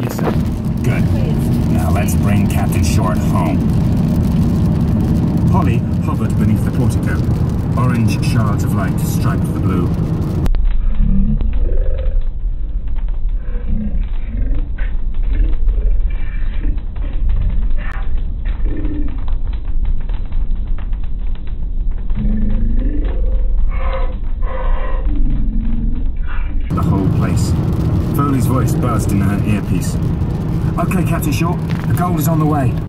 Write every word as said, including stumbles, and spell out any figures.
Yes, sir. Good. Now let's bring Captain Short home. Polly hovered beneath the portico. Orange shards of light striped the blue. The whole place. Foley's voice buzzed in her earpiece. Okay, Captain Short, the gold is on the way.